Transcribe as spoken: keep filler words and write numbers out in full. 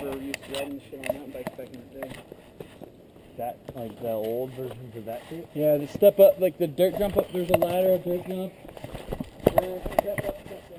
remember we used to riding shit on mountain bikes back in the day. That, like the old versions of that shit? Yeah, the step up, like the dirt jump up, there's a ladder, a dirt jump. Yeah, step up, step down.